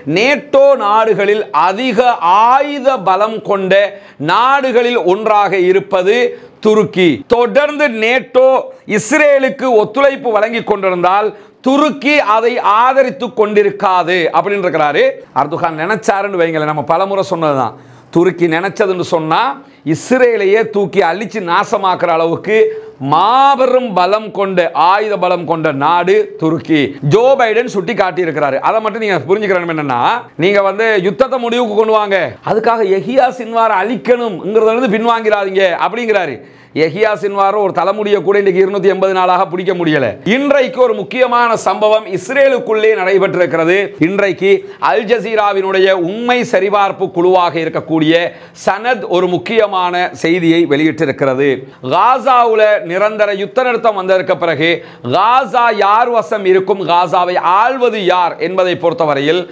NATO நாடுகளில் அதிக ஆயுத பலம் கொண்ட நாடுகளில் ஒன்றாக இருப்பது துருக்கி. தொடர்ந்து நேட்டோ இஸ்ரேலுக்கு ஒத்துழைப்பு வழங்கி கொண்டிருந்தால் துருக்கி அதை ஆதரித்து கொண்டிருக்காது அப்படின்னு இருக்கிறாரு. அர்துகான் நினைச்சாருன்னு வைங்களேன், நம்ம பலமுறை சொன்னதுதான். துருக்கி நினைச்சதுன்னு சொன்னா இஸ்ரேலையே தூக்கி அழிச்சு நாசமாக்குற அளவுக்கு மாபெரும் பலம் கொண்ட ஆயுத பலம் கொண்ட நாடு துருக்கி. ஜோ பைடன் சுட்டி காட்டி இருக்கிறாரு. அதை மட்டும் நீங்க புரிஞ்சுக்கிறேன். என்னன்னா, நீங்க யுத்தத்தை முடிவுக்கு கொண்டு வாங்க, அதுக்காக யஹியா சின்வாரை அழிக்கணும்ங்கிறத பின்வாங்கிறாதீங்க அப்படிங்கிறாரு. யஹியா சின்வார் ஒரு தலைமுடியை கூட இன்னைக்கு 280 நாளாக பிடிக்க முடியல. இன்றைக்கு ஒரு முக்கியமான சம்பவம் இஸ்ரேலுக்குள்ளே நடைபெற்றிருக்கிறது. இன்றைக்கு அல் ஜசீராவினுடைய உண்மை சரிபார்ப்பு குழுவாக இருக்கக்கூடிய சனத் ஒரு முக்கியமான செய்தியை வெளியிட்டிருக்கிறது. காசாவுல நிரந்தர யுத்த நிறுத்தம் வந்ததற்கு பிறகு காசா யார் வசம் இருக்கும், காசாவை ஆள்வது யார் என்பதை பொறுத்தவரையில்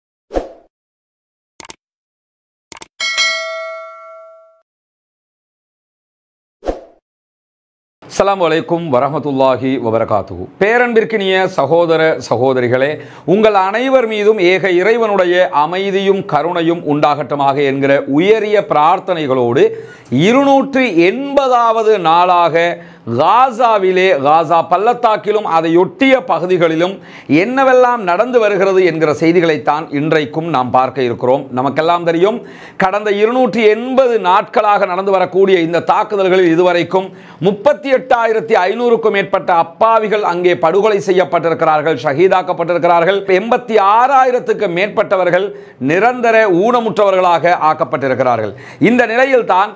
அஸ்ஸலாமு அலைக்கும் வரஹ்மத்துல்லாஹி வபரகாத்துஹு. பேரன்பிற்கினிய சகோதர சகோதரிகளே, உங்கள் அனைவர் மீதும் ஏக இறைவனுடைய அமைதியும் கருணையும் உண்டாகட்டுமாக என்கிற உயரிய பிரார்த்தனைகளோடு 280வது நாளாக காசாவிலே, காசா பள்ளத்தாக்கிலும் அதையொட்டிய பகுதிகளிலும் என்னவெல்லாம் நடந்து வருகிறது என்கிற செய்திகளைத்தான் இன்றைக்கும் நாம் பார்க்க இருக்கிறோம். நமக்கெல்லாம் தெரியும், கடந்த 280 நாட்களாக நடந்து வரக்கூடிய இந்த தாக்குதல்களில் இதுவரைக்கும் 38,500க்கும் மேற்பட்ட அப்பாவிகள் அங்கே படுகொலை செய்யப்பட்டிருக்கிறார்கள், ஷஹீதாக்கப்பட்டிருக்கிறார்கள். 86,000க்கு மேற்பட்டவர்கள் நிரந்தர ஊனமுற்றவர்களாக ஆக்கப்பட்டிருக்கிறார்கள். இந்த நிலையில் தான்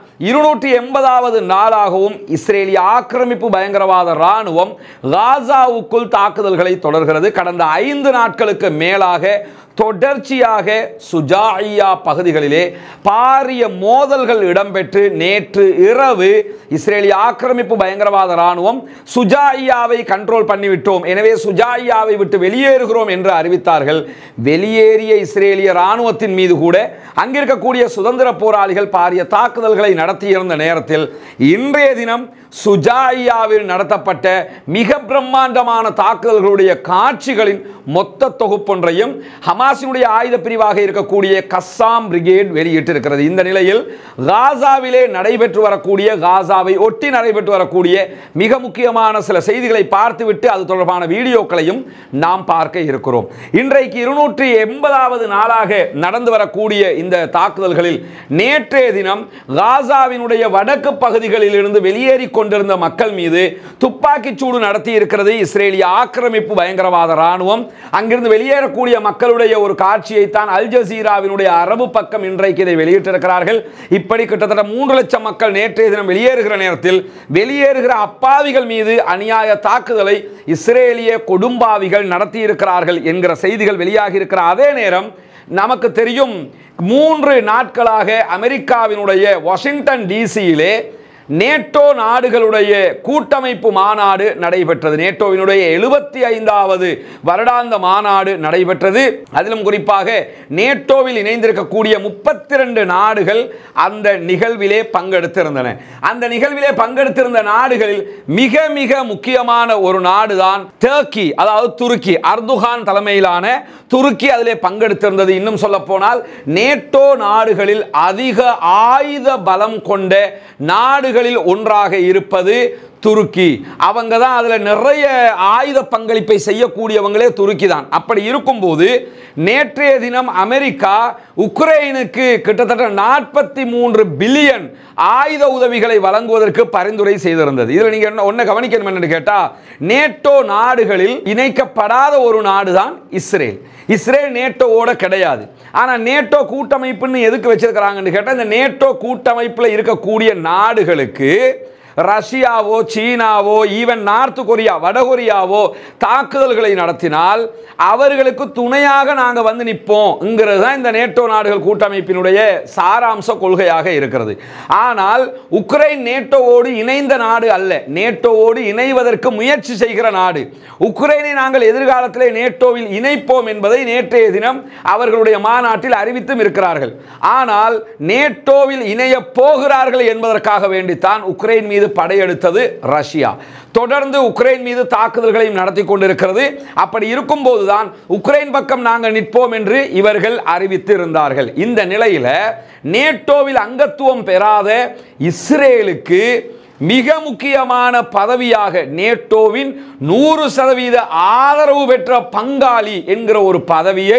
280வது நாளாகவும் இஸ்ரேலிய ஆக்கிரமிப்பு பயங்கரவாத ராணுவம் காசாவுக்குள் தாக்குதல்களை தொடர்கிறது. கடந்த 5 நாட்களுக்கு மேலாக தொடர்ச்சியாக சுஜாயியா பகுதிகளிலே பாரிய மோதல்கள் இடம்பெற்று நேற்று இரவு இஸ்ரேலிய ஆக்கிரமிப்பு பயங்கரவாத ராணுவம் சுஜாயியாவை கண்ட்ரோல் பண்ணிவிட்டோம், எனவே சுஜாயியாவை விட்டு வெளியேறுகிறோம் என்று அறிவித்தார்கள். வெளியேறிய இஸ்ரேலிய ராணுவத்தின் மீது கூட அங்கிருக்கக்கூடிய சுதந்திர போராளிகள் பாரிய தாக்குதல்களை நடத்தியிருந்த நேரத்தில் இன்றைய தினம் சுஜாயியாவில் நடத்தப்பட்ட மிக பிரம்மாண்டமான தாக்குதல்களுடைய காட்சிகளின் மொத்த தொகுப்பொன்றையும் ஹமாஸினுடைய ஆயுத பிரிவாக இருக்கக்கூடிய கஸ்ஸாம் பிரிகேட் வெளியிட்டிருக்கிறது. இந்த நிலையில் காசாவிலே நடைபெற்று வரக்கூடிய, காசாவை ஒட்டி நடைபெற்று வரக்கூடிய மிக முக்கியமான சில செய்திகளை பார்த்துவிட்டு அது தொடர்பான வீடியோக்களையும் நாம் பார்க்க இருக்கிறோம். இன்றைக்கு 280வது நாளாக நடந்து வரக்கூடிய இந்த தாக்குதல்களில் நேற்றைய தினம் காசாவினுடைய வடக்கு பகுதிகளில் இருந்து வெளியேறி கொண்டிருந்த மக்கள் மீது துப்பாக்கி சூடு நடத்தி இருக்கிறது இஸ்ரேலிய ஆக்கிரமிப்பு பயங்கரவாத ராணுவம். அங்கிருந்து வெளியேறக்கூடிய மக்களுடைய ஒரு காட்சியை தான் அல் ஜசீராவினுடைய அரபு பக்கம் இன்றைக்கு இதை வெளியிட்டிருக்கிறார்கள். இப்படி கிட்டத்தட்ட 3 லட்சம் மக்கள் நேற்றைய தினம் வெளியேறுகிற நேரத்தில் வெளியேறுகிற அப்பாவிகள் மீது அநியாய தாக்குதலை இஸ்ரேலிய கொடும்பாவிகள் நடத்தி இருக்கிறார்கள் என்கிற செய்திகள் வெளியாகி இருக்கிற அதே நேரம் நமக்கு தெரியும், 3 நாட்களாக அமெரிக்காவினுடைய வாஷிங்டன் டிசியிலே நேட்டோ நாடுகளுடைய கூட்டமைப்பு மாநாடு நடைபெற்றது. நேட்டோவினுடைய 75வது வருடாந்த மாநாடு நடைபெற்றது. அதிலும் குறிப்பாக நேட்டோவில் இணைந்திருக்கக்கூடிய 32 நாடுகள் அந்த நிகழ்விலே பங்கெடுத்திருந்தன. அந்த நிகழ்விலே பங்கெடுத்திருந்த நாடுகளில் மிக மிக முக்கியமான ஒரு நாடுதான் டர்க்கி, அதாவது துருக்கி. அர்துகான் தலைமையிலான துருக்கி அதிலே பங்கெடுத்திருந்தது. இன்னும் சொல்ல போனால் நேட்டோ நாடுகளில் அதிக ஆயுத பலம் கொண்ட நாடுகளில் ஒன்றாக இருப்பது துருக்கி. அவங்க தான் அதில் நிறைய ஆயுத பங்களிப்பை செய்யக்கூடியவங்களே துருக்கி தான். அப்படி இருக்கும்போது நேற்றைய தினம் அமெரிக்கா உக்ரைனுக்கு கிட்டத்தட்ட 43 பில்லியன் ஆயுத உதவிகளை வழங்குவதற்கு பரிந்துரை செய்திருந்தது. இதில் நீங்க ஒன்றை கவனிக்கணும் என்று கேட்டால், நேட்டோ நாடுகளில் இணைக்கப்படாத ஒரு நாடு தான் இஸ்ரேல். இஸ்ரேல் நேட்டோவோட கிடையாது. ஆனால் நேட்டோ கூட்டமைப்புன்னு எதுக்கு வச்சிருக்கிறாங்கன்னு கேட்டால், இந்த நேட்டோ கூட்டமைப்பில் இருக்கக்கூடிய நாடுகளுக்கு ரஷ்யாவோ சீனாவோ ஈவன் நார்த் கொரியா வடகொரியாவோ தாக்குதல்களை நடத்தினால் அவர்களுக்கு துணையாக நாங்கள் வந்து நிற்போம்ங்கிறது தான் இந்த நேட்டோ நாடுகள் கூட்டமைப்பினுடைய சாராம்ச கொள்கையாக இருக்கிறது. ஆனால் உக்ரைன் நேட்டோவோடு இணைந்த நாடு அல்ல, நேட்டோவோடு இணைவதற்கு முயற்சி செய்கிற நாடு. உக்ரைனை நாங்கள் எதிர்காலத்தில் நேட்டோவில் இணைப்போம் என்பதை நேற்றைய தினம் அவர்களுடைய மாநாட்டில் அறிவித்தும் இருக்கிறார்கள். ஆனால் நேட்டோவில் இணைய போகிறார்கள் என்பதற்காக வேண்டித்தான் உக்ரைன் மீது படையெடுத்தது ரஷ்யா. தொடர்ந்து உக்ரைன் மீது தாக்குதல்களையும் நடத்தி கொண்டிருக்கிறது. அப்படி இருக்கும்போதுதான் உக்ரைன் பக்கம் நாங்கள் நிற்போம் என்று இவர்கள் அறிவித்து இருந்தார்கள். இந்த நிலையில் நேட்டோவில் அங்கத்துவம் பெறாத இஸ்ரேலுக்கு மிக முக்கியமான பதவியாக நேட்டோவின் 100% ஆதரவு பெற்ற பங்காளி என்கிற ஒரு பதவியை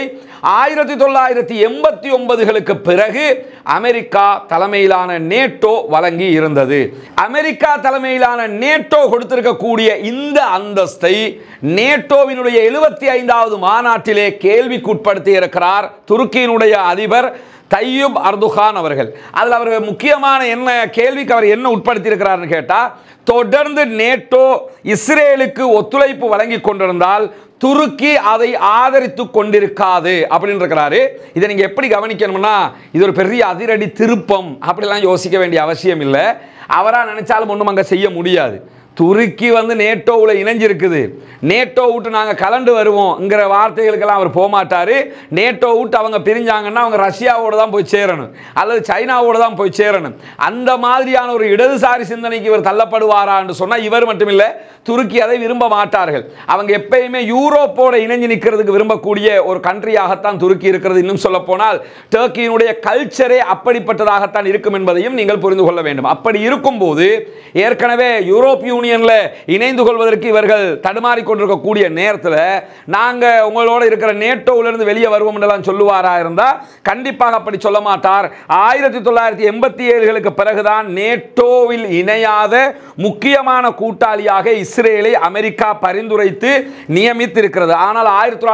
1989களுக்கு பிறகு அமெரிக்கா தலைமையிலான நேட்டோ வழங்கி இருந்தது. அமெரிக்கா தலைமையிலான நேட்டோ கொடுத்திருக்கக்கூடிய இந்த அந்தஸ்தை நேட்டோவினுடைய 75வது மாநாட்டிலே கேள்விக்குட்படுத்தி இருக்கிறார் துருக்கியினுடைய அதிபர் தையூப் எர்துகான் அவர்கள். அதில் அவர் முக்கியமான என்ன கேள்விக்கு அவர் என்ன உட்படுத்தி இருக்கிறார்னு கேட்டால், தொடர்ந்து நேட்டோ இஸ்ரேலுக்கு ஒத்துழைப்பு வழங்கி கொண்டிருந்தால் துருக்கி அதை ஆதரித்து கொண்டிருக்காது அப்படின்னு இருக்கிறாரு. இதை நீங்க எப்படி கவனிக்கணும்னா, இது ஒரு பெரிய அதிரடி திருப்பம் அப்படிலாம் யோசிக்க வேண்டிய அவசியம் இல்லை. அவரா நினைச்சாலும் ஒன்றும் அங்கே செய்ய முடியாது. துருக்கி நேட்டோவில் இணைஞ்சிருக்குது. நேட்டோ விட்டு நாங்கள் கலந்து வருவோம்ங்கிற வார்த்தைகளுக்கெல்லாம் அவர் போகமாட்டார். நேட்டோ விட்டு அவங்க பிரிஞ்சாங்கன்னா அவங்க ரஷ்யாவோடு தான் போய் சேரணும் அல்லது சைனாவோடு தான் போய் சேரணும். அந்த மாதிரியான ஒரு இடதுசாரி சிந்தனைக்கு இவர் தள்ளப்படுவாரான்னு சொன்னால் இவர் மட்டுமில்லை, துருக்கி அதை விரும்ப மாட்டார்கள். அவங்க எப்பயுமே யூரோப்போட இணைஞ்சு நிற்கிறதுக்கு விரும்பக்கூடிய ஒரு கண்ட்ரியாகத்தான் துருக்கி இருக்கிறது. இன்னும் சொல்ல போனால் டர்க்கியினுடைய கல்ச்சரே அப்படிப்பட்டதாகத்தான் இருக்கும் என்பதையும் நீங்கள் புரிந்து கொள்ள வேண்டும். அப்படி இருக்கும்போது ஏற்கனவே யூரோப்பிய யூனியன்ல இணைந்து கொள்வதற்கு இவர்கள் தடுமாறி கொண்டிருக்கக்கூடிய நேரத்தில் நாங்கள் உங்களோட இருக்கிற நேட்டோவிலிருந்து வெளியே வருவோம் என்றெல்லாம் சொல்லுவாரா இருந்தால் கண்டிப்பாக அப்படி சொல்ல மாட்டார். 1987களுக்கு பிறகுதான் நேட்டோவில் இணையாத முக்கியமான கூட்டாளியாக இஸ்ரேலை அமெரிக்கா பரிந்துரைத்து நியமித்திருக்கிறது. ஆனால்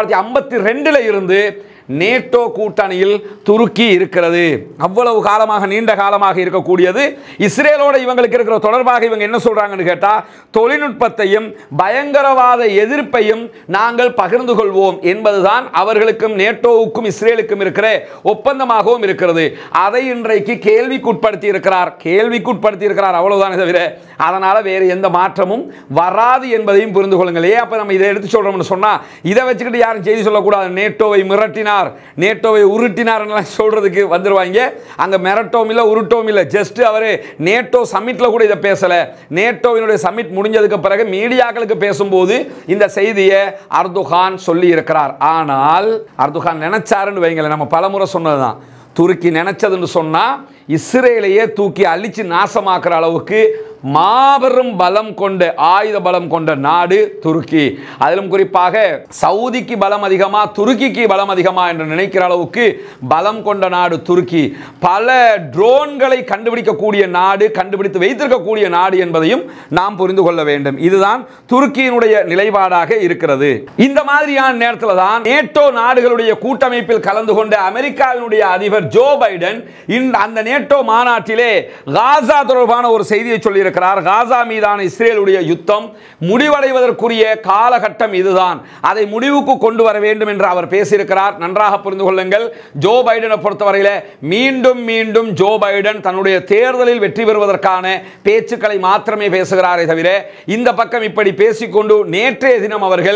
1952 இருந்து நேட்டோ கூட்டணியில் துருக்கி இருக்கிறது. அவ்வளவு காலமாக, நீண்ட காலமாக இருக்கக்கூடியது. இஸ்ரேலோட இவங்களுக்கு இருக்கிற தொடர்பாக இவங்க என்ன சொல்றாங்கன்னு கேட்டா, தொழில்நுட்பத்தையும் பயங்கரவாத எதிர்ப்பையும் நாங்கள் பகிர்ந்து கொள்வோம் என்பதுதான் அவர்களுக்கும் நேட்டோவுக்கும் இஸ்ரேலுக்கும் இருக்கிற ஒப்பந்தமாகவும் இருக்கிறது. அதை இன்றைக்கு கேள்விக்குட்படுத்தி இருக்கிறார் அவ்வளவுதான். தவிர அதனால வேறு எந்த மாற்றமும் வராது என்பதையும் புரிந்து கொள்ளுங்கள். அப்ப நம்ம இதை எடுத்து சொல்றோம்னு சொன்னா இதை வச்சுக்கிட்டு யாரும் செய்தி சொல்லக்கூடாது. நேட்டோவை மிரட்டினார், நேட்டோவை உருட்டினார் சொல்றதுக்கு வந்துருவாங்க. அங்க மிரட்டோம் இல்ல, உருட்டோம் இல்ல. ஜஸ்ட் அவரு நேட்டோ சமிட்ல கூட இதை பேசல. நேட்டோவினுடைய சமிட் முடிஞ்சதுக்கு பிறகு மீடியாக்களுக்கு பேசும்போது இந்த செய்தியை எர்துகான் சொல்லி இருக்கிறார். ஆனால் எர்துகான் நினைச்சாருன்னு வைங்களேன், நம்ம பலமுறை சொன்னதுதான், துருக்கி நினைச்சதுன்னு சொன்னா இஸ்ரேலையே தூக்கி அழிச்சு நாசமாக்குற அளவுக்கு மாபெரும் பலம் கொண்ட, ஆயுத பலம் கொண்ட நாடு துருக்கி. அதிலும் குறிப்பாக சவுதிக்கு பலம் அதிகமா துருக்கிக்கு பலம் அதிகமா என்று நினைக்கிற அளவுக்கு பலம் கொண்ட நாடு துருக்கி. பல ட்ரோன்களை கண்டுபிடிக்கக்கூடிய நாடு, கண்டுபிடித்து வைத்திருக்கக்கூடிய நாடு என்பதையும் நாம் புரிந்து கொள்ள வேண்டும். இதுதான் துருக்கியினுடைய நிலைப்பாடாக இருக்கிறது. இந்த மாதிரியான நேரத்தில் தான் நேட்டோ நாடுகளுடைய கூட்டமைப்பில் கலந்து கொண்ட அமெரிக்காவினுடைய அதிபர் ஜோ பைடன் அந்த நேட்டோ மாநாட்டிலே காசா தொடர்பான ஒரு செய்தியை சொல்லி காசா மீதான இஸ்ரேலுடைய யுத்தம் முடிவடைவதற்குரிய காலகட்டம் இதுதான், அதை முடிவுக்கு கொண்டு வர வேண்டும் என்று அவர் பேசியிருக்கிறார். நன்றாக புரிந்து கொள்ளுங்கள். ஜோ பைடனை பொறுத்தவரையில் மீண்டும் ஜோ பைடன் தன்னுடைய தேர்தலில் வெற்றி பெறுவதற்கான பேச்சுக்களை மாத்திரமே பேசுகிறாரே தவிர இந்த பக்கம் இப்படி பேசிக்கொண்டு நேற்றைய தினம் அவர்கள்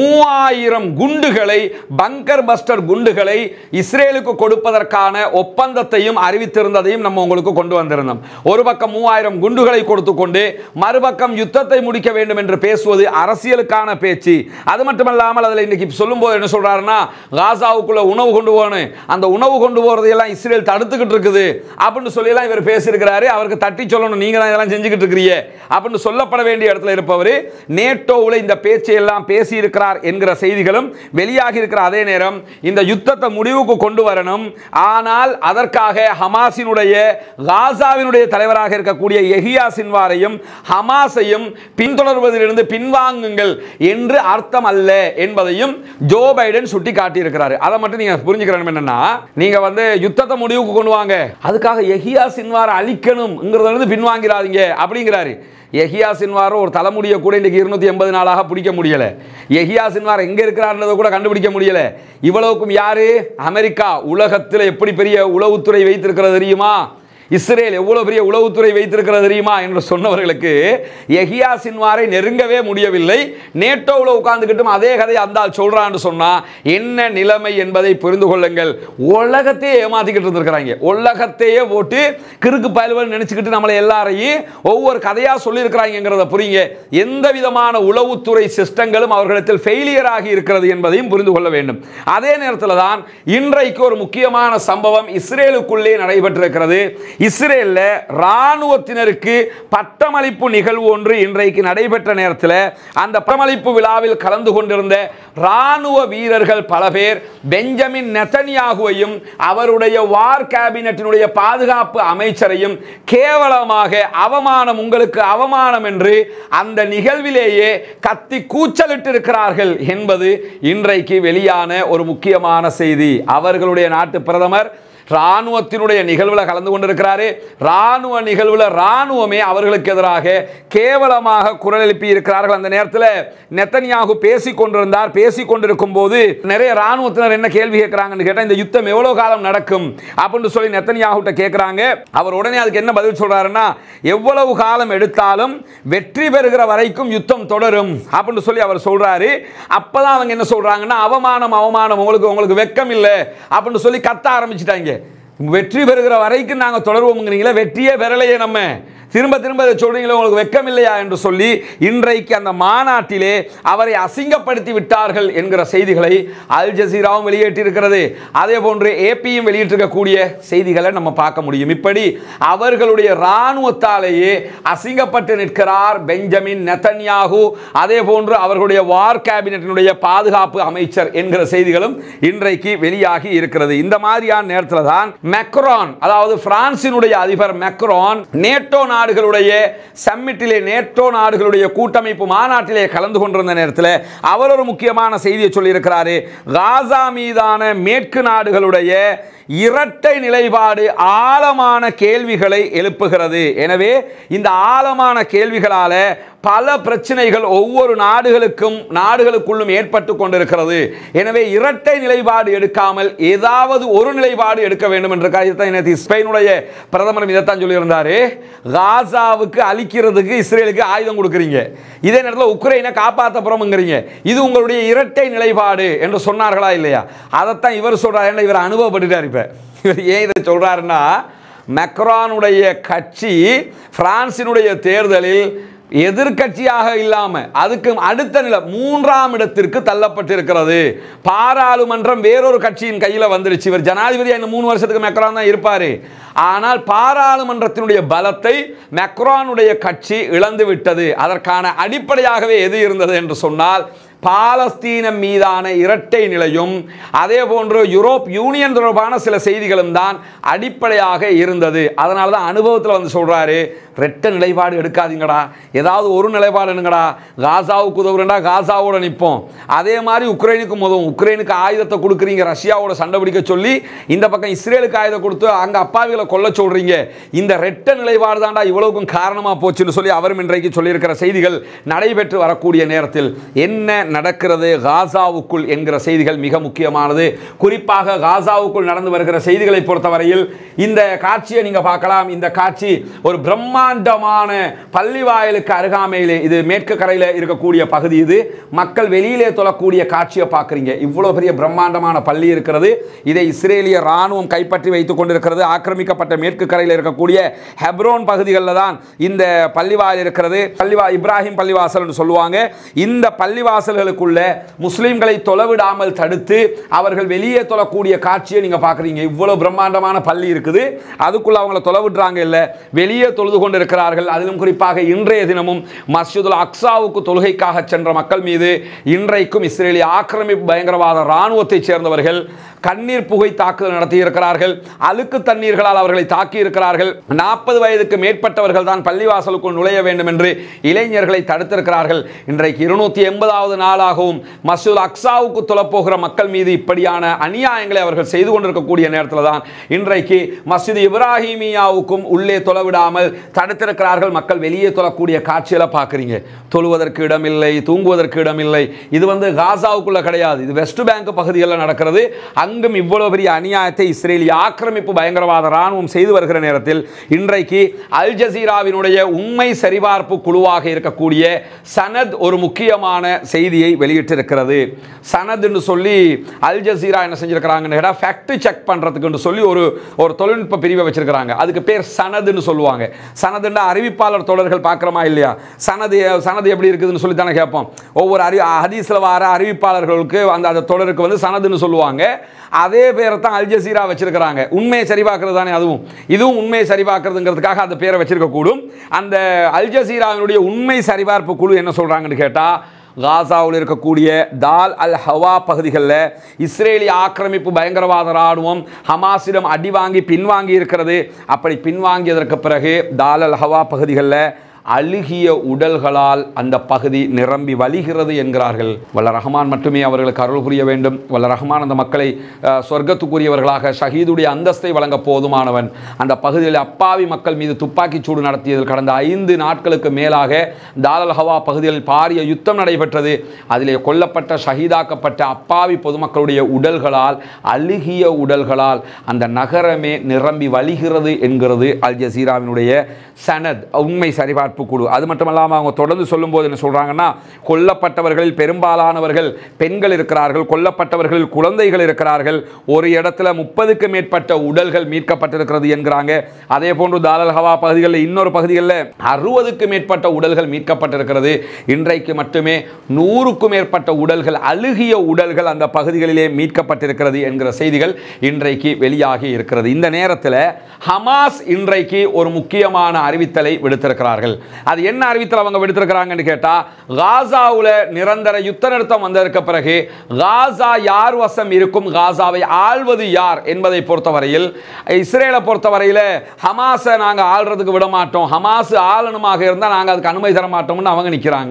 3000 குண்டுகளை, பங்கர் பஸ்டர் குண்டுகளை இஸ்ரேலுக்கு கொடுப்பதற்கான ஒப்பந்தத்தையும் அறிவித்திருந்ததையும் நம்ம உங்களுக்கு கொண்டு வந்திருந்தோம். ஒரு பக்கம் 3000 குண்டுகளை கொடுத்துக்கொண்டு மறுபக்கம் யுத்தத்தை முடிக்க வேண்டும் என்று பேசுவது அரசியலுக்கான பேச்சு. அது மட்டுமல்லாமல் அதில் இன்னைக்கு சொல்லும்போது என்ன சொல்றாருன்னா, காசாவுக்குள்ள உணவு கொண்டு போகணும், அந்த உணவு கொண்டு போறதையெல்லாம் இஸ்ரேல் தடுத்துக்கிட்டு இருக்குது அப்படின்னு சொல்லி எல்லாம் இவர் பேசியிருக்கிறாரு. அவருக்கு தட்டி சொல்லணும், நீங்க தான் இதெல்லாம் செஞ்சுக்கிட்டு இருக்கிறீங்க அப்படின்னு சொல்லப்பட வேண்டிய இடத்துல இருப்பவர் நேட்டோவில் இந்த பேச்சை எல்லாம் பேசி இருக்கிறார் என்கிற செய்திகளும் வெளியாகி இருக்கிற அதே நேரம் இந்த யுத்தத்தை முடிவுக்கு கொண்டு வரணும். ஆனால் அதற்காக ஹமாஸினுடைய, காசாவினுடைய தலைவராக இருக்கக்கூடிய யஹியா சின்வாரையும் ஹமாஸையும் பின்தொடர்வதிலிருந்து பின்வாங்குங்கள் என்று அர்த்தம் அல்ல என்பதையும் ஜோ பைடன் சுட்டி காட்டியிருக்கிறார். அதை மட்டும் நீங்க புரிஞ்சுக்கணும். என்னன்னா, நீங்க யுத்தத்தை முடிவுக்கு கொண்டு வாங்க, அதுக்காக யஹியா சின்வாரை அழிக்கணும்ங்கிறதுல பின்வாங்கிறாதீங்க அப்படிங்கிறாரு. யஹியா சின்வார் ஒரு தலைமுடியை கூட இன்னைக்கு 280 நாளாக பிடிக்க முடியல. யஹியா சின்வார் எங்க இருக்கிறார்ன்றதை கூட கண்டுபிடிக்க முடியல. இவ்வளவுக்கும் யாரு? அமெரிக்கா. உலகத்தில் எப்படி பெரிய உளவுத்துறை வைத்திருக்கிறது தெரியுமா? இஸ்ரேல் எவ்வளவு பெரிய உளவுத்துறை வைத்திருக்கிறது தெரியுமா என்று சொன்னவர்களுக்கு யெஹியா சின்வாரை நெருங்கவே முடியவில்லை. நேட்டோவில் உட்கார்ந்துக்கிட்டும் அதே கதையை அந்த ஆள் சொல்றான்னு சொன்னா என்ன நிலைமை என்பதை புரிந்து கொள்ளுங்கள். உலகத்தையே ஏமாத்திக்கிட்டு இருந்திருக்கிறாங்க. உலகத்தையே போட்டு கிறுக்கு பயல்வன் நினைச்சுக்கிட்டு நம்மளை எல்லாரையும் ஒவ்வொரு கதையா சொல்லி இருக்கிறாங்கிறத புரியுங்க. எந்த விதமான உளவுத்துறை சிஸ்டங்களும் அவர்களிடத்தில் ஃபெயிலியர் ஆகி இருக்கிறது என்பதையும் புரிந்து கொள்ள வேண்டும். அதே நேரத்தில் தான் இன்றைக்கு ஒரு முக்கியமான சம்பவம் இஸ்ரேலுக்குள்ளே நடைபெற்றிருக்கிறது. இஸ்ரேல்ல ராணுவத்தினருக்கு பட்டமளிப்பு நிகழ்வு ஒன்று இன்றைக்கு நடைபெற்ற நேரத்தில் அந்த பட்டமளிப்பு விழாவில் கலந்து கொண்டிருந்த ராணுவ வீரர்கள் பல பேர் பெஞ்சமின் நெதன்யாகுவையும் அவருடைய வார் கேபினட்டினுடைய பாதுகாப்பு அமைச்சரையும் கேவலமாக அவமானம், உங்களுக்கு அவமானம் என்று அந்த நிகழ்விலேயே கத்தி கூச்சலிட்டு இருக்கிறார்கள் என்பது இன்றைக்கு வெளியான ஒரு முக்கியமான செய்தி. அவர்களுடைய நாட்டு பிரதமர் ராணுவத்தினுடைய நிகழ்வுல கலந்து கொண்டிருக்கிறாரு. ராணுவ நிகழ்வுல ராணுவமே அவர்களுக்கு எதிராக கேவலமாக குரல் எழுப்பி இருக்கிறார்கள். அந்த நேரத்தில் நெதன்யாகு பேசிக் கொண்டிருந்தார். பேசிக் கொண்டிருக்கும் போது நிறைய ராணுவத்தினர் என்ன கேள்வி கேட்கிறாங்கன்னு கேட்டா, இந்த யுத்தம் எவ்வளவு காலம் நடக்கும் அப்படின்னு சொல்லி நெதன்யாகுட்ட கேட்கிறாங்க. அவர் உடனே அதுக்கு என்ன பதில் சொல்றாருன்னா, எவ்வளவு காலம் எடுத்தாலும் வெற்றி பெறுகிற வரைக்கும் யுத்தம் தொடரும் அப்படின்னு சொல்லி அவர் சொல்றாரு. அப்பதான் அவங்க என்ன சொல்றாங்கன்னா, அவமானம் அவமானம், உங்களுக்கு வெக்கம் இல்லை அப்படின்னு சொல்லி கத்த ஆரம்பிச்சுட்டாங்க. வெற்றி பெறுகிற வரைக்கும் நாங்கள் தொடர்வோம்ங்கிறீங்களா, வெற்றியே பெறலையே, நம்ம திரும்ப திரும்ப இதை சொல்றீங்களே, உங்களுக்கு வெக்கம் இல்லையா என்று சொல்லி இன்றைக்கு அந்த மாநாட்டிலே அவரை அசிங்கப்படுத்தி விட்டார்கள் என்கிற செய்திகளை அல் ஜசீராவும் வெளியிட்டிருக்கிறது. அதே போன்று ஏபியும் வெளியிட்டிருக்கக்கூடிய செய்திகளை நம்ம பார்க்க முடியும். இப்படி அவர்களுடைய இராணுவத்தாலேயே அசிங்கப்பட்டு நிற்கிறார் பெஞ்சமின் நெதன்யாகு. அதே போன்று அவர்களுடைய வார் கேபினட்டினுடைய பாதுகாப்பு அமைச்சர் என்கிற செய்திகளும் இன்றைக்கு வெளியாகி இருக்கிறது. இந்த மாதிரியான நேரத்தில் தான் மேக்ரான், அதாவது பிரான்சினுடைய அதிபர் மேக்ரான் நேட்டோ நாடுகளுடைய சம்மிட்டிலே, நேட்டோ நாடுகளுடைய கூட்டமைப்பு மாநாட்டிலே கலந்து கொண்டிருந்த நேரத்தில் அவர் ஒரு முக்கியமான செய்தியை சொல்லியிருக்கிறாரு. காசா மீதான மேற்கு நாடுகளுடைய இரட்டை நிலைப்பாடு ஆழமான கேள்விகளை எழுப்புகிறது. எனவே இந்த ஆழமான கேள்விகளால பல பிரச்சனைகள் ஒவ்வொரு நாடுகளுக்குள்ளும் ஏற்பட்டு கொண்டிருக்கிறது. எனவே இரட்டை நிலைப்பாடு எடுக்காமல் ஏதாவது ஒரு நிலைப்பாடு எடுக்க வேண்டும் என்ற ஸ்பெயினுடைய பிரதமர் இதைத்தான் சொல்லியிருந்தாரு. காசாவுக்கு அழிக்கிறதுக்கு இஸ்ரேலுக்கு ஆயுதம் கொடுக்குறீங்க, இதே நேரத்தில் உக்ரைனை காப்பாற்ற போறோம்ங்கிறீங்க. இது உங்களுடைய இரட்டை நிலைப்பாடு என்று சொன்னார்களா இல்லையா? அதைத்தான் இவர் சொல்றாரு. இவர் அனுபவப்பட்டுட்டார். இப்ப இவர் ஏன் இதை சொல்றாருன்னா, மேக்ரானுடைய கட்சி பிரான்சினுடைய தேர்தலில் எதிர்கட்சியாக இல்லாம அதுக்கு அடுத்த நிலை 3ஆம் இடத்திற்கு தள்ளப்பட்டிருக்கிறது. பாராளுமன்றம் வேறொரு கட்சியின் கையில் வந்துருச்சு. இவர் ஜனாதிபதி இந்த 3 வருஷத்துக்கு மேக்ரான் தான் இருப்பாரு. ஆனால் பாராளுமன்றத்தினுடைய பலத்தை மேக்ரானுடைய கட்சி இழந்து விட்டது. அதற்கான அடிப்படையாகவே எது இருந்தது என்று சொன்னால், பாலஸ்தீனம் மீதான இரட்டை நிலையும் அதே போன்று யூரோப் யூனியன் தொடர்பான சில செய்திகளும் தான் அடிப்படையாக இருந்தது. அதனால தான் அனுபவத்தில் வந்து சொல்றாரு, ரெட்டை நிலைப்பாடு எடுக்காதீங்கடா, ஏதாவது ஒரு நிலைப்பாடு எடுங்கடா. காசாவுக்கு உதவுறா, காசாவோட நிற்போம். அதே மாதிரி உக்ரைனுக்கும் உதவும். உக்ரைனுக்கு ஆயுதத்தை கொடுக்குறீங்க, ரஷ்யாவோட சண்டை பிடிக்க சொல்லி, இந்த பக்கம் இஸ்ரேலுக்கு ஆயுதம் கொடுத்து அங்கே அப்பாவிகளை கொல்ல சொல்றீங்க. இந்த ரெட்டை நிலைப்பாடு தான்டா இவ்வளவுக்கும் காரணமாக போச்சுன்னு சொல்லி அவரும் இன்றைக்கு சொல்லியிருக்கிற செய்திகள் நடைபெற்று வரக்கூடிய நேரத்தில் என்ன நடக்கிறது காசாவுக்குள் என்கிற செய்திகள் மிக முக்கியமானது. குறிப்பாக காசாவுக்குள் நடந்து வருகிற செய்திகளை பொறுத்தவரையில் இந்த காட்சியை நீங்க பார்க்கலாம். இந்த காட்சி ஒரு பிரம்மாண்டமான பள்ளி வாயிலுக்கு அருகாமையிலே, இது மேற்கு கரையில் இருக்கக்கூடிய பகுதி, இது மக்கள் வெளியிலே தொழக்கூடிய காட்சியை பார்க்குறீங்க. இவ்வளவு பெரிய பிரம்மாண்டமான பள்ளி இருக்கிறது. இதை இஸ்ரேலிய ராணுவம் கைப்பற்றி வைத்துக் கொண்டிருக்கிறது. ஆக்கிரமிக்கப்பட்ட மேற்கு கரையில் இருக்கக்கூடிய ஹெப்ரோன் பகுதிகளில் தான் இந்த பள்ளிவாசல் இருக்கிறது. இப்ராஹிம் பள்ளிவாசல் என்று சொல்லுவாங்க. இந்த பள்ளிவாசல்களுக்குள்ள முஸ்லிம்களை தொலைவிடாமல் தடுத்து அவர்கள் வெளியே தொழக்கூடிய காட்சியை நீங்க பார்க்குறீங்க. இவ்வளவு பிரம்மாண்டமான பள்ளி இருக்குது, அதுக்குள்ள அவங்களை தொலைவிடுறாங்க இல்லை, வெளியே தொழுது கொண்டு இருக்கிறார்கள். அதிலும் குறிப்பாக இன்றைய தினமும் மஸ்ஜிதுல் அக்ஸாவுக்கு தொழுகைக்காக சென்ற மக்கள் மீது இன்றைக்கும் இஸ்ரேலிய ஆக்கிரமிப்பு பயங்கரவாத இராணுவத்தை சேர்ந்தவர்கள் கண்ணீர் புகை தாக்குதல் நடத்தி இருக்கிறார்கள். அழுக்கு தண்ணீர்களால் அவர்களை தாக்கி இருக்கிறார்கள். 40 வயதுக்கு மேற்பட்டவர்கள் தான் பள்ளிவாசலுக்குள் நுழைய வேண்டும் என்று இளைஞர்களை தடுத்திருக்கிறார்கள். இன்றைக்கு 280வது நாளாகவும் மஸ்ஜிதுல் அக்ஸாவுக்கு தொழப்போகிற மக்கள் மீது இப்படியான அநியாயங்களை அவர்கள் செய்து கொண்டிருக்கக்கூடிய நேரத்தில் தான் இன்றைக்கு மஸ்ஜித் இப்ராஹிமியாவுக்கும் உள்ளே தொழவிடாமல் தடுத்திருக்கிறார்கள். மக்கள் வெளியே தொழக்கூடிய காட்சிகளை பார்க்குறீங்க. தொழுவதற்கு இடமில்லை, தூங்குவதற்கு இடமில்லை. இது காசாவுக்குள்ள கிடையாது, இது வெஸ்ட் பேங்க் பகுதிகளில் நடக்கிறது. அங்கும் இவ்வளவு பெரிய அநியாயத்தை இஸ்ரேலிய ஆக்கிரமிப்பு பயங்கரவாத ராணுவம் செய்து வருகிற நேரத்தில் இன்றைக்கு அல் ஜசீராவினுடைய உண்மை சரிபார்ப்பு குழுவாக இருக்கக்கூடிய சனத் ஒரு முக்கியமான செய்தியை வெளியிட்டிருக்கிறது. சனத் என்று சொல்லி அல் ஜசீரா என்ன செஞ்சிருக்கிறாங்க, ஃபேக்ட் செக் பண்றதுக்கு சொல்லி ஒரு தொழில்நுட்ப பிரிவை வச்சிருக்கிறாங்க. அதுக்கு பேர் சனதுன்னு சொல்லுவாங்க. சனதுன்னா அறிவிப்பாளர் தொடர்கள் பார்க்கிறோமா இல்லையா? சனது எப்படி இருக்குதுன்னு சொல்லி தானே கேட்போம். ஒவ்வொரு ஹதீஸ்ல வர அறிவிப்பாளர்களுக்கு அந்த தொடருக்கு சனதுன்னு சொல்லுவாங்க. அதே பேரை தான் அல் ஜசீரா வச்சிருக்கிறாங்க. உண்மையை சரிபார்க்கிறது தானே இதுவும் உண்மையை சரிபார்க்கிறதுங்கிறதுக்காக அந்த பேரை வச்சிருக்க கூடும். அந்த அல் ஜசீராவினுடைய உண்மை சரிபார்ப்பு குழு என்ன சொல்றாங்கன்னு கேட்டா, காசாவில் இருக்கக்கூடிய தால் அல் ஹவா பகுதிகளில் இஸ்ரேலிய ஆக்கிரமிப்பு பயங்கரவாத ராணுவம் ஹமாஸிடம் அடி வாங்கி பின்வாங்கி இருக்கிறது. அப்படி பின்வாங்கியதற்கு பிறகு தால் அல் ஹவா பகுதிகளில் அழுகிய உடல்களால் அந்த பகுதி நிரம்பி வழிகிறது என்கிறார்கள். வல்ல ரஹ்மான் மட்டுமே அவர்களுக்கு அருள் புரிய வேண்டும். வல்ல ரஹ்மான் அந்த மக்களை சொர்க்கத்துக்குரியவர்களாக ஷஹீதுடைய அந்தஸ்தை வழங்க போதுமானவன். அந்த பகுதியில் அப்பாவி மக்கள் மீது துப்பாக்கி சூடு நடத்தியதில் கடந்த 5 நாட்களுக்கு மேலாக தால் ஹவா பகுதியில் பாரிய யுத்தம் நடைபெற்றது. அதிலே கொல்லப்பட்ட ஷஹீதாக்கப்பட்ட அப்பாவி பொதுமக்களுடைய உடல்களால், அழுகிய உடல்களால் அந்த நகரமே நிரம்பி வழிகிறது என்கிறது அல் ஜசீராவினுடைய சனத் உண்மை சரிபார்ப்பு குழு. அது மட்டுமல்லாமல் அவங்க தொடர்ந்து சொல்லும்போது என்ன சொல்றாங்கன்னா, கொல்லப்பட்டவர்களில் பெரும்பாலானவர்கள் பெண்கள் இருக்கிறார்கள், கொல்லப்பட்டவர்களில் குழந்தைகள் இருக்கிறார்கள். ஒரு இடத்துல 30க்கு மேற்பட்ட உடல்கள் மீட்கப்பட்டிருக்கிறது என்கிறாங்க. அதே போன்று தால் அல் ஹவா பகுதிகளில் இன்னொரு பகுதிகளில் 60க்கு மேற்பட்ட உடல்கள் மீட்கப்பட்டிருக்கிறது. இன்றைக்கு மட்டுமே 100க்கும் மேற்பட்ட உடல்கள், அழுகிய உடல்கள் அந்த பகுதிகளிலே மீட்கப்பட்டிருக்கிறது என்கிற செய்திகள் இன்றைக்கு வெளியாகி இருக்கிறது. இந்த நேரத்தில் ஹமாஸ் இன்றைக்கு ஒரு முக்கியமான அறிவித்தலை விடுத்திருக்கிறார்கள். அது என்ன அறிவித்தல் அவங்க விடுத்திருக்கிறாங்கன்னு கேட்டா, காசாவுல நிரந்தர யுத்த நிறுத்தம் வந்ததற்கு பிறகு காசா யார் வசம் இருக்கும், காசாவை ஆள்வது யார் என்பதை பொறுத்தவரையில் இஸ்ரேலை பொறுத்தவரையில் ஹமாஸை நாங்க ஆள்றதுக்கு விட மாட்டோம், ஹமாஸ் ஆளணுமாக இருந்தால் நாங்க அதுக்கு அனுமதி தர மாட்டோம்னு அவங்க நிற்கிறாங்க.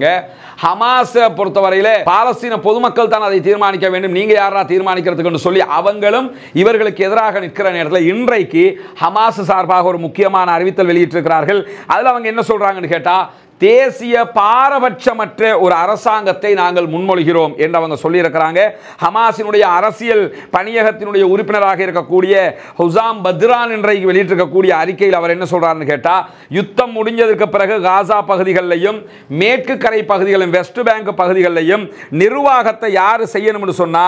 ஹமாஸை பொறுத்தவரையில் பாலஸ்தீன பொதுமக்கள் தான் அதை தீர்மானிக்க வேண்டும், நீங்க யாரா தீர்மானிக்கிறதுக்கு சொல்லி அவங்களும் இவர்களுக்கு எதிராக நிற்கிற நேரத்தில் இன்றைக்கு ஹமாஸ் சார்பாக ஒரு முக்கியமான அறிவித்தல் வெளியிட்டிருக்கிறார்கள். அதில் அவங்க என்ன சொல்றாங்கன்னு கேட்டா, தேசிய பாரபட்சமற்ற ஒரு அரசாங்கத்தை நாங்கள் முன்மொழிகிறோம் என்று அவங்க சொல்லியிருக்கிறாங்க. ஹமாஸினுடைய அரசியல் பணியகத்தினுடைய உறுப்பினராக இருக்கக்கூடிய ஹுசாம் பத்ரான் இன்றைக்கு வெளியிட்டிருக்கக்கூடிய அறிக்கையில் அவர் என்ன சொல்றாருன்னு கேட்டா, யுத்தம் முடிஞ்சதற்கு பிறகு காசா பகுதிகளிலையும் மேற்கு கரை பகுதிகளிலும் வெஸ்ட் பேங்க் பகுதிகளிலையும் நிர்வாகத்தை யார் செய்யணும்னு சொன்னா,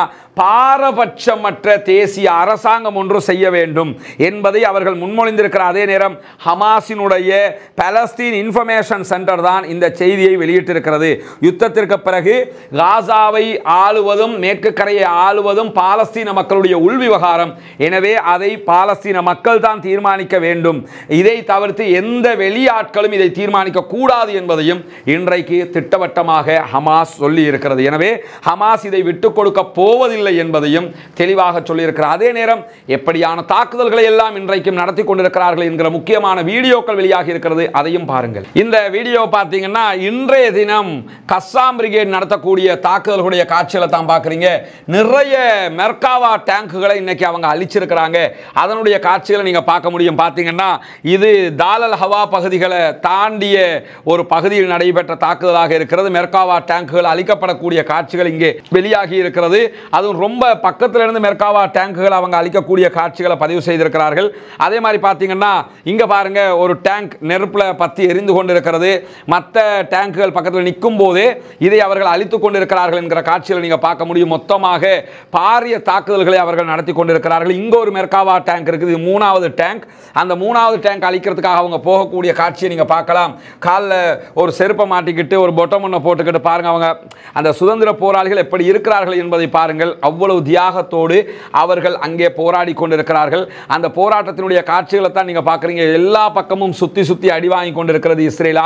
பாரபட்சமற்ற தேசிய அரசாங்கம் ஒன்று செய்ய வேண்டும் என்பதை அவர்கள் முன்மொழிந்திருக்கிற அதே நேரம் ஹமாஸினுடைய பாலஸ்தீன் இன்ஃபர்மேஷன் சென்டர் தான் இந்த செய்தியை வெளியிட்டிருக்கிறது. யுத்தத்திற்கு பிறகு காசாவை ஆளுவதும் மேற்கு கரையை ஆளுவதும் பாலஸ்தீன மக்களுடைய உள்விவகாரம். எனவே அதை பாலஸ்தீன மக்கள் தான் தீர்மானிக்க வேண்டும். இதை தவிர்த்து எந்த வெளியாட்களும் இதை தீர்மானிக்க கூடாது என்பதையும் இன்றைக்கு திட்டவட்டமாக ஹமாஸ் சொல்லி இருக்கிறது. எனவே ஹமாஸ் இதை விட்டுக் கொடுக்க போவதில்லை என்பதையும் தெளிவாக சொல்லியிருக்கிறார். அதே நேரம் எப்படியான தாக்குதல்களை எல்லாம் இன்றைக்கும் நடத்தி கொண்டிருக்கிறார்கள் என்கிற முக்கியமான வீடியோக்கள் வெளியாகி இருக்கிறது. அதையும் பாருங்கள். இந்த வீடியோ பார்த்தீங்கன்னா இன்றைய தினம் கஸ்ஸாம் பிரிகேட் நடத்தக்கூடிய தாக்குதல்களுடைய காட்சிகளை தான் பார்க்குறீங்க. நிறைய மெர்காவா டேங்குகளை இன்னைக்கு அவங்க அழிச்சிருக்கிறாங்க. அதனுடைய காட்சிகளை நீங்கள் பார்க்க முடியும். பார்த்தீங்கன்னா இது தால் அல் ஹவா பகுதிகளை தாண்டிய ஒரு பகுதியில் நடைபெற்ற தாக்குதலாக இருக்கிறது. மெர்காவா டேங்குகள் அழிக்கப்படக்கூடிய காட்சிகள் இங்கே வெளியாகி இருக்கிறது. அதுவும் ரொம்ப பக்கத்தில் இருந்து மெர்காவா டேங்குகள் அவங்க அழிக்கக்கூடிய காட்சிகளை பதிவு செய்திருக்கிறார்கள். அதே மாதிரி பார்த்தீங்கன்னா இங்கே பாருங்க, ஒரு டேங்க் நெருப்பில் பற்றி எரிந்து கொண்டிருக்கிறது. மற்ற டேங்குகள் பக்கத்தில் நிற்கும் போது இதை அவர்கள் அழித்துக் கொண்டிருக்கிறார்கள் என்கிற காட்சியில் நீங்கள் பார்க்க முடியும். மொத்தமாக பாரிய தாக்குதல்களை அவர்கள் நடத்தி கொண்டிருக்கிறார்கள். இங்கே ஒரு மெர்காவா டேங்க் இருக்குது, 3வது டேங்க். அந்த 3வது டேங்க் அழிக்கிறதுக்காக அவங்க போகக்கூடிய காட்சியை நீங்கள் பார்க்கலாம். காலில் ஒரு செருப்பை மாட்டிக்கிட்டு ஒரு பொட்டமொன்னை போட்டுக்கிட்டு பாருங்க, அவங்க அந்த சுதந்திர போராளிகள் எப்படி இருக்கிறார்கள் என்பதை பாருங்கள். அவ்வளவு தியாகத்தோடு அவர்கள் அங்கே போராடி கொண்டிருக்கிறார்கள். அந்த போராட்டத்தினுடைய காட்சிகளை தான் நீங்கள் பார்க்குறீங்க. எல்லா பக்கமும் சுற்றி சுற்றி அடி வாங்கி கொண்டிருக்கிறது இஸ்ரேல் ஆக்கிரமிப்பு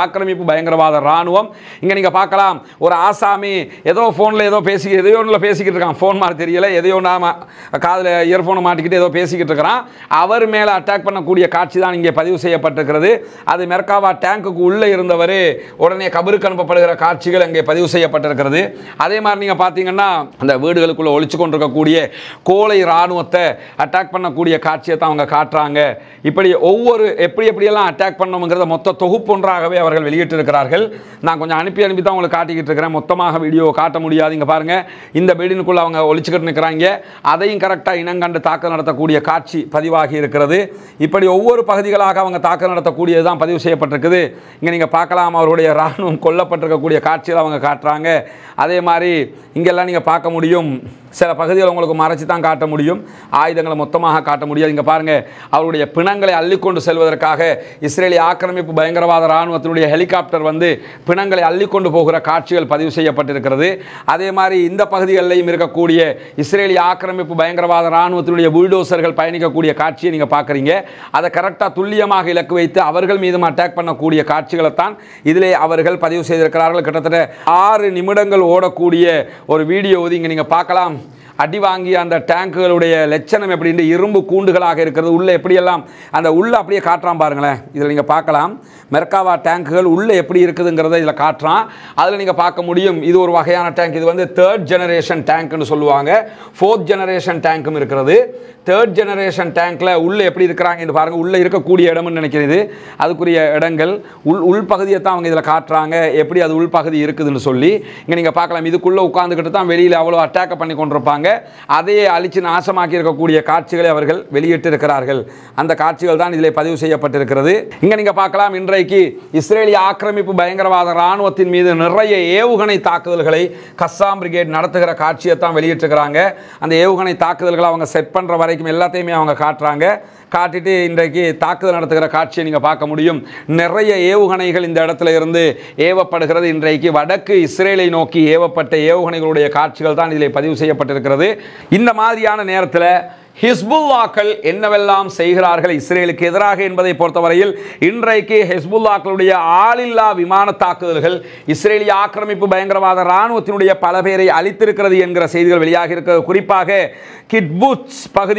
பயங்கரவாத ராணுவம். இங்க நீங்க பார்க்கலாம், ஒரு ஆசாமி ஏதோ போன்ல ஏதோ பேசிக்கிட்டு இருக்கான். போன் மாதிரி தெரியல, எதையோ நாம காதுல இயர்போனை மாட்டிக்கிட்டு ஏதோ பேசிக்கிட்டு இருக்கிறான். அவர் மேல அட்டாக் பண்ணக்கூடிய காட்சி தான் இங்கே பதிவு செய்யப்பட்டிருக்கிறது. அது மெர்காவா டேங்குக்கு உள்ளே இருந்தவர் உடனே கபருக்கு அனுப்பப்படுகிற காட்சிகள் அங்கே பதிவு செய்யப்பட்டிருக்கிறது. அதே மாதிரி நீங்க பார்த்தீங்கன்னா அந்த வீடுகளுக்குள்ள ஒளிச்சு கொண்டிருக்கக்கூடிய கோலை ராணுவத்தை அட்டாக் பண்ணக்கூடிய காட்சியை தான் அவங்க காட்டுறாங்க. இப்படி ஒவ்வொரு எப்படியெல்லாம் அட்டாக் பண்ணணுங்கிறத மொத்த தொகுப்பு ஒன்றாகவே அவர்கள் வெளியிட்டிருக்கிறார்கள். நான் கொஞ்சம் அனுப்பி தான் உங்களுக்கு காட்டிக்கிட்டு இருக்கிறேன். மொத்தமாக வீடியோ காட்ட முடியாது. இங்க பாருங்க, இந்த பில்டிங்குள்ள அவங்க ஒளிச்சுக்கிட்டு நிற்கிறாங்க. அதையும் கரெக்டாக இனங்கண்டு தாக்கல் நடத்தக்கூடிய காட்சி பதிவாகி இருக்கிறது. இப்படி ஒவ்வொரு பகுதிகளாக அவங்க தாக்கல் நடத்தக்கூடியதுதான் பதிவு செய்யப்பட்டிருக்குது. இங்க நீங்க பார்க்கலாம், அவருடைய ராணுவம் கொல்லப்பட்டிருக்கக்கூடிய காட்சியில் அவங்க காட்டுறாங்க. அதே மாதிரி இங்கெல்லாம் நீங்க பார்க்க முடியும், சில பகுதிகள் உங்களுக்கு மறைச்சு தான் காட்ட முடியும், ஆயுதங்களை மொத்தமாக காட்ட முடியாது. இங்க பாருங்க, அவருடைய பிணங்களை அள்ளிக்கொண்டு செல்வதற்காக இஸ்ரேலிய ஆக்கிரமிப்பு பயங்கரவாத ராணுவத்தினுடைய ஹெலிகாப்டர் வந்து பிணங்களை அள்ளிக்கொண்டு போகிற காட்சிகள் பதிவு செய்யப்பட்டிருக்கிறது. அதே மாதிரி இந்த பகுதிகளிலும் இருக்கக்கூடிய இஸ்ரேலிய ஆக்கிரமிப்பு பயங்கரவாத ராணுவத்தினுடைய புல்டோசர்கள் பயணிக்கக்கூடிய காட்சியை நீங்க பார்க்குறீங்க. அதை கரெக்டாக துல்லியமாக இலக்கு வைத்து அவர்கள் மீதும் அட்டாக் பண்ணக்கூடிய காட்சிகளை தான் இதிலே அவர்கள் பதிவு செய்திருக்கிறார்கள். கிட்டத்தட்ட 6 நிமிடங்கள் ஓடக்கூடிய ஒரு வீடியோ இங்கே நீங்க பார்க்கலாம். அடி வாங்கிய அந்த டேங்குகளுடைய லட்சணம் எப்படின்னு இரும்பு கூண்டுகளாக இருக்கிறது. உள்ளே எப்படியெல்லாம் அந்த உள்ளே அப்படியே காட்டுறான் பாருங்களேன். இதில் நீங்கள் பார்க்கலாம், மெர்காவா டேங்குகள் உள்ளே எப்படி இருக்குதுங்கிறத இதில் காட்டுறான். அதில் நீங்கள் பார்க்க முடியும், இது ஒரு வகையான டேங்க். இது வந்து 3rd ஜெனரேஷன் டேங்க்னு சொல்லுவாங்க. 4th ஜெனரேஷன் டேங்க்கும் இருக்கிறது. 3rd ஜெனரேஷன் டேங்க்ல உள்ளே எப்படி இருக்கிறாங்கன்னு பாருங்கள். உள்ளே இருக்கக்கூடிய இடம்னு நினைக்கிறது, அதுக்குரிய இடங்கள் உள்பகுதியை தான் அவங்க இதில் காட்டுறாங்க, எப்படி அது உள்பகுதி இருக்குதுன்னு சொல்லி. இங்கே நீங்கள் பார்க்கலாம், இதுக்குள்ளே உட்காந்துக்கிட்டு தான் வெளியில் அவ்வளோ அட்டாக் பண்ணி கொண்டிருப்பாங்க. அதையே அழிச்சு நாசமாக்கி இருக்கக்கூடிய காட்சிகளை அவர்கள் வெளியிட்டிருக்கிறார்கள். அந்த காட்சிகள் தான் இதில் பதிவு செய்யப்பட்டிருக்கிறது. இங்க நீங்க பார்க்கலாம், இன்றைக்கு இஸ்ரேலிய ஆக்கிரமிப்பு பயங்கரவாத ராணுவத்தின் மீது நிறைய ஏவுகணை தாக்குதல்களை கஸ்ஸாம் பிரிகேட் நடத்துகிற காட்சியை தான் வெளியிட்டிருக்கிறாங்க. அந்த ஏவுகணை தாக்குதல்களை அவங்க செட் பண்ற வரைக்கும் எல்லாத்தையுமே அவங்க காட்டுறாங்க. காட்டிட்டு இன்றைக்கு தாக்குதல் நடத்துகிற காட்சியை நீங்க பார்க்க முடியும். நிறைய ஏவுகணைகள் இந்த இடத்துல இருந்து ஏவப்படுகிறது. இன்றைக்கு வடக்கு இஸ்ரேலை நோக்கி ஏவப்பட்ட ஏவுகணைகளுடைய காட்சிகள் தான் இதில் பதிவு செய்யப்பட்டிருக்கிறது. இந்த மாதிரியான நேரத்தில் ஹிஸ்புல்லாக்கள் என்னவெல்லாம் செய்கிறார்கள் இஸ்ரேலுக்கு எதிராக என்பதை பொறுத்தவரையில் இன்றைக்கு ஹிஸ்புல்லாக்களுடைய ஆளில்லா விமான தாக்குதல்கள் இஸ்ரேலிய ஆக்கிரமிப்பு பயங்கரவாத ராணுவத்தினுடைய பல பேரை அழித்திருக்கிறது என்கிற செய்திகள் வெளியாக இருக்கிறது. குறிப்பாக கிப்புட்ஸ்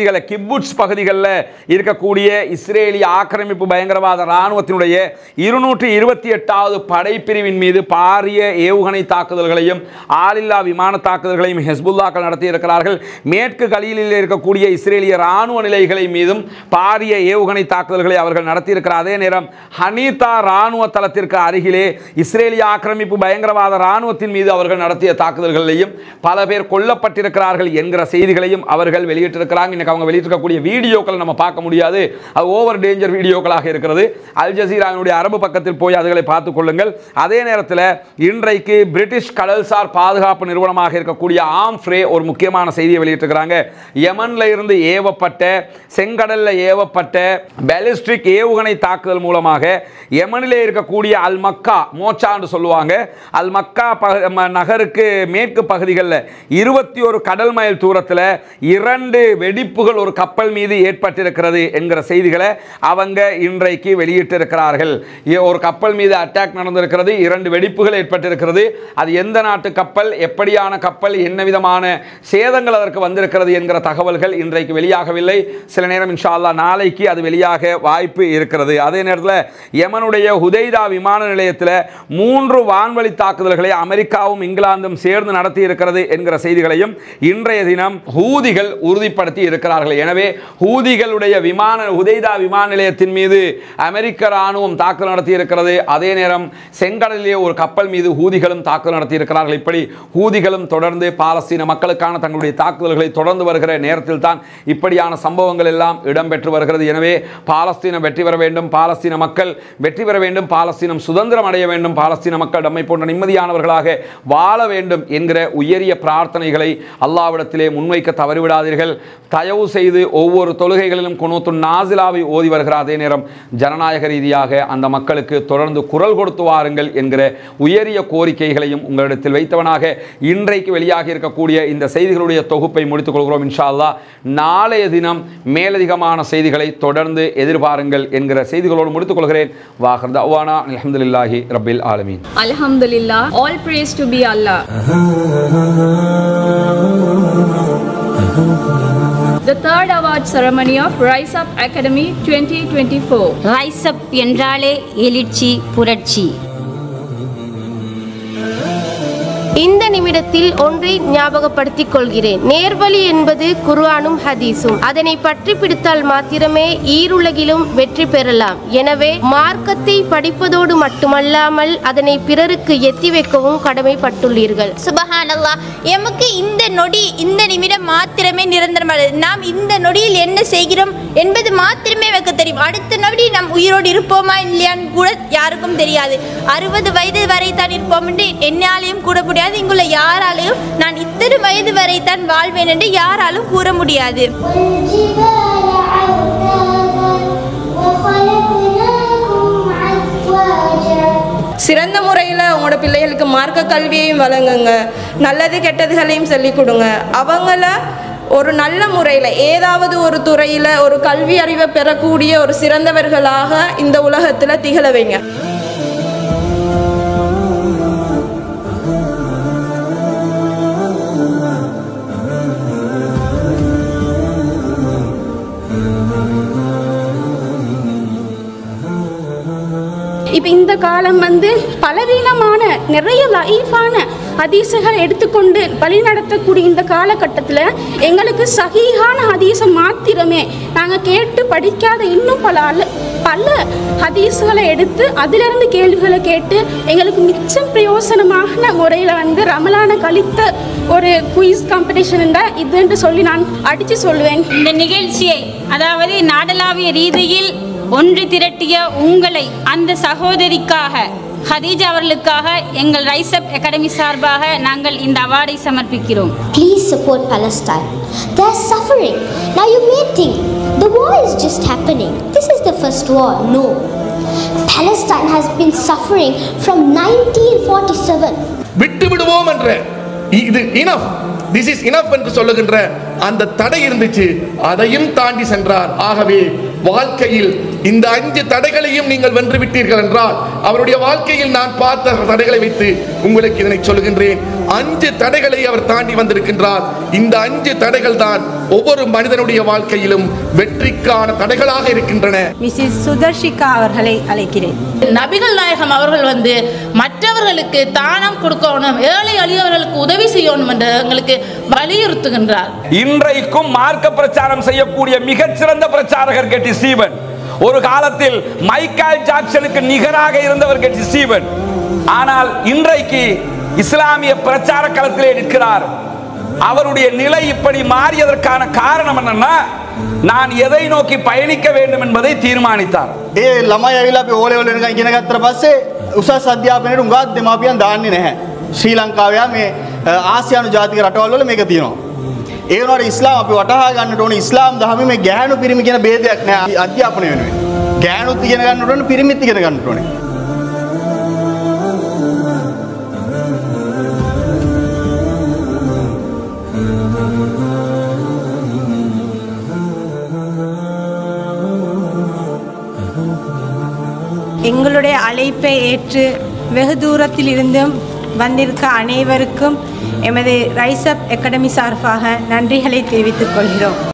பகுதிகளில் இருக்கக்கூடிய இஸ்ரேலிய ஆக்கிரமிப்பு பயங்கரவாத ராணுவத்தினுடைய 228வது படைப்பிரிவின் மீது பாரிய ஏவுகணை தாக்குதல்களையும் ஆளில்லா விமான தாக்குதல்களையும் ஹிஸ்புல்லாக்கள் நடத்தியிருக்கிறார்கள். மேற்கு கலீலில் இருக்கக்கூடிய இஸ்ரேலிய ராணுவ நிலைகளை மீதும் பாரிய ஏவுகணை தாக்குதல்களை அவர்கள் நடத்தியிருக்கிறார். அதே நேரம் ஹனீதா ராணுவ தளத்திற்கு அருகிலே இஸ்ரேலிய ஆக்கிரமிப்பு பயங்கரவாத ராணுவத்தின் மீது அவர்கள் நடத்திய தாக்குதல்களையும் பல பேர் கொல்லப்பட்டிருக்கிறார்கள் என்கிற செய்திகளையும் அவர்கள் வெளியிட்டிருக்கிறாங்க. இன்னைக்கு அவங்க வெளியிட்டிருக்கக்கூடிய வீடியோக்களை நம்ம பார்க்க முடியாது, அது ஓவர் டேஞ்சர் வீடியோக்களாக இருக்கிறது. அல் ஜசீராவினுடைய அரபு பக்கத்தில் போய் அதுகளை பார்த்துக் கொள்ளுங்கள். அதே நேரத்தில் இன்றைக்கு பிரிட்டிஷ் கடல்சார் பாதுகாப்பு நிறுவனமாக இருக்கக்கூடிய ஆம்ஃப்ரே ஒரு முக்கியமான செய்தியை வெளியிட்டிருக்கிறாங்க. யமன்ல இருந்து ஏவப்பட்ட செங்கடல்ல ஏவப்பட்ட பாலிஸ்டிக் ஏவுகணை தாக்குதல் மூலமாக யமனிலே இருக்கக்கூடிய அல் மக்கா மோச்சா என்று சொல்லுவாங்க, அல் மக்கா நகருக்கு மேற்கு பகுதிகளில் 21 கடல் மைல் தூரத்தில் 2 வெடிப்புகள் ஒரு கப்பல் மீது ஏற்பட்டிருக்கிறது என்கிற செய்திகளை அவங்க இன்றைக்கு வெளியிட்டிருக்கிறார்கள். ஒரு கப்பல் மீது அட்டாக் நடந்திருக்கிறது, 2 வெடிப்புகள் ஏற்பட்டிருக்கிறது. அது எந்த நாட்டு கப்பல், எப்படியான கப்பல், என்ன விதமான சேதங்கள் அதற்கு வந்திருக்கிறது என்கிற தகவல்கள் இன்றைக்கு வெளியாகவில்லை. சில நேரம் இன்ஷா அல்லாஹ் நாளைக்கு அது வெளியாக வாய்ப்பு இருக்கிறது. அதே நேரத்தில் யமனுடைய ஹுதைதா விமான நிலையத்தில் 3 வான்வழி தாக்குதல்களை அமெரிக்காவும் இங்கிலாந்தும் சேர்ந்து நடத்தி இருக்கிறது என்கிற செய்திகளையும் இன்றைய தினம் ஹூதிகள் உறுதிப்படுத்தி இருக்கிறார்கள். எனவே ஹூதிகளுடைய ஹுதைதா விமான நிலையத்தின் மீது அமெரிக்க ராணுவம் தாக்குதல் நடத்தி இருக்கிறது. அதே நேரம் செங்கடலிலே ஒரு கப்பல் மீது ஹூதிகளும் தாக்குதல் நடத்தி இருக்கிறார்கள். இப்படி ஹூதிகளும் தொடர்ந்து பாலஸ்தீன மக்களுக்கான தங்களுடைய தாக்குதல்களை தொடர்ந்து வருகிற நேரத்தில் தான் இப்படியான சம்பவங்கள் எல்லாம் இடம்பெற்று வருகிறது. எனவே பாலஸ்தீனம் வெற்றி பெற வேண்டும், பாலஸ்தீன மக்கள் வெற்றி பெற வேண்டும், பாலஸ்தீனம் சுதந்திரம் அடைய வேண்டும், பாலஸ்தீன மக்கள் நம்மை போன்ற நிம்மதியானவர்களாக வாழ வேண்டும் என்கிற உயரிய பிரார்த்தனைகளை அல்லாஹ்விடத்திலே முன்வைக்க தவறிவிடாதீர்கள். தயவு செய்து ஒவ்வொரு தொழுகைகளிலும் குனூத்துன் நாசிலாவை ஓதி வருகிற அதே நேரம் ஜனநாயக ரீதியாக அந்த மக்களுக்கு தொடர்ந்து குரல் கொடுத்து வாருங்கள் என்கிற உயரிய கோரிக்கைகளையும் உங்களிடத்தில் வைத்தவனாக இன்றைக்கு வெளியாக இருக்கக்கூடிய இந்த செய்திகளுடைய தொகுப்பை முடித்துக் கொள்கிறோம். இன்ஷா அல்லாஹ் நாளைய தினம் மேலதிகமான செய்திகளை தொடர்ந்து எதிர்பாருங்கள் என்கிற செய்திகளோடு முடித்துக் கொள்கிறேன். வாஹர் தஅவானா அல்ஹம்துலில்லாஹி ரப்பில் ஆலமீன். Alhamdulillah, all praise to be Allah. The third award ceremony of Rise Up Academy 2024. Rise Up என்றாலே எழுச்சி புரட்சி. இந்த நிமிடத்தில் ஒன்றை ஞாபகப்படுத்திக் கொள்கிறேன். நேர்வழி என்பது குர்ஆனும் ஹதீஸும். அதனை பற்றி பிடித்தால் மாத்திரமே ஈருலகிலும் வெற்றி பெறலாம். எனவே மார்க்கத்தை படிப்பதோடு மட்டுமல்லாமல் அதனை பிறருக்கு எத்தி வைக்கவும் கடமைப்பட்டுள்ளீர்கள். சுபஹானல்லாஹ். எமக்கு இந்த நொடி இந்த நிமிடம் மாத்திரமே நிரந்தரமானது. நாம் இந்த நொடியில் என்ன செய்கிறோம் என்பது மாத்திரமே எனக்கு தெரியும். அடுத்த நொடி நாம் உயிரோடு இருப்போமா இல்லையான்னு கூட யாருக்கும் தெரியாது. 60 வயது வரை தான் இருப்போம் என்று என்னாலையும் கூட முடியாது. இங்குள்ள யாராலையும் நான் இத்தனை வயது வரை தான் வாழ்வேன் என்று யாராலும் கூற முடியாது. சிறந்த முறையில் உங்களோட பிள்ளைகளுக்கு மார்க்க கல்வியையும் வழங்குங்க, நல்லது கெட்டதுகளையும் சொல்லிக் கொடுங்க. அவங்கள ஒரு நல்ல முறையில் ஏதாவது ஒரு துறையில் ஒரு கல்வி அறிவை பெறக்கூடிய ஒரு சிறந்தவர்களாக இந்த உலகத்தில் திகழ வைங்க. இப்போ இந்த காலம் பலவீனமான நிறைய லைஃபான ஹதீஸுகள் எடுத்துக்கொண்டு வழிநடத்தக்கூடிய இந்த காலகட்டத்தில் எங்களுக்கு சஹீஹான ஹதீஸை மாத்திரமே நாங்கள் கேட்டு படிக்காத இன்னும் பல ஹதீஸுகளை எடுத்து அதிலிருந்து கேள்விகளை கேட்டு எங்களுக்கு மிச்சம் பிரயோசனமான முறையில் ரமலான கழித்த ஒரு குயிஸ் காம்படிஷன் தான் இதுன்னு சொல்லி நான் அடித்து சொல்லுவேன். இந்த நிகழ்ச்சியை அதாவது நாடளாவிய ரீதியில் ஒன்று திரட்டிய உங்களை அந்த சகோதரிக்காக ஹதீஜா அவர்களுக்காக எங்கள் ரைஸ் அப் அகாடமி சார்பாக நாங்கள் இந்த அவார்டை சமர்ப்பிக்கிறோம். Please support Palestine. They are suffering. Now you may think the war is just happening. This is the first war. No. Palestine has been suffering from 1947. விட்டு விடுவோம் என்ற இது enough. This is enough என்று சொல்லுகின்ற அந்த தடை இருந்துச்சு, அதையும் தாண்டி சென்றார். ஆகவே வாழ்க்கையில் இந்த 5 தடைகளையும் நீங்கள் வென்று விட்டீர்கள் என்றால் அவருடைய வாழ்க்கையில் நான் பார்த்த தடைகளை வைத்து உங்களுக்கு இதனை சொல்லுகின்றேன். 5 தடைகளை அவர் தாண்டி வந்திருக்கின்றார். இந்த 5 தடைகள் தான் ஒவ்வொரு மனிதனுடைய வாழ்க்கையிலும் வெற்றிக்கான தடைகளாக இருக்கின்றன. மிஸ்ஸஸ் சுதர்ஷிகா அவர்களை அழைக்கிறேன். நபிகள் நாயகம் அவர்கள் மற்றவர்களுக்கு தானம் கொடுக்கணும், ஏழை எளியவர்களுக்கு உதவி செய்யணும் என்று எங்களுக்கு வலியுறுத்துகின்றார். இன்றைக்கும் மார்க்க பிரச்சாரம் செய்யக்கூடிய மிகச்சிறந்த பிரச்சாரகர் கெட்டி ஸ்டீபன். ஒரு காலத்தில் மைக்கேல் ஜாக்சனுக்கு நிகராக இருந்தவர் கெட்டி ஸ்டீபன். ஆனால் இன்றைக்கு இஸ்லாமிய பிரச்சார களத்திலே நிற்கிறார். அவருடைய நிலை இப்படி மாறியதற்கான காரணம் என்னன்னா, நான் எதை நோக்கி பயணிக்க வேண்டும் என்பதை தீர்மானித்தார். ඒ ළමයි ඇවිල්ලා අපි ඕ ලෙවල් වෙනකන් ඉගෙන ගත්තට පස්සේ උසස් අධ්‍යාපනයට උගත් දෙමාපියන් දාන්නේ නැහැ. ශ්‍රී ලංකාවේ මේ ආසියානු ජාතික රටවල් වල මේක තියෙනවා. ඒ වුණාට ඉස්ලාම් අපි වටහා ගන්නට ඕනේ. ඉස්ලාම් ධර්මයේ මේ ගැහැණු පිරිමි කියන ભેදයක් නැහැ අධ්‍යාපනය වෙනුවෙන්. ගැහැණුත් ඉගෙන ගන්නට ඕනේ, පිරිමිත් ඉගෙන ගන්නට ඕනේ. எங்களுடைய அழைப்பை ஏற்று வெகு தூரத்தில் இருந்தும் வந்திருக்க அனைவருக்கும் எமது ரைஸ் அப் அகாடமி சார்பாக நன்றிகளை தெரிவித்துக் கொள்கிறோம்.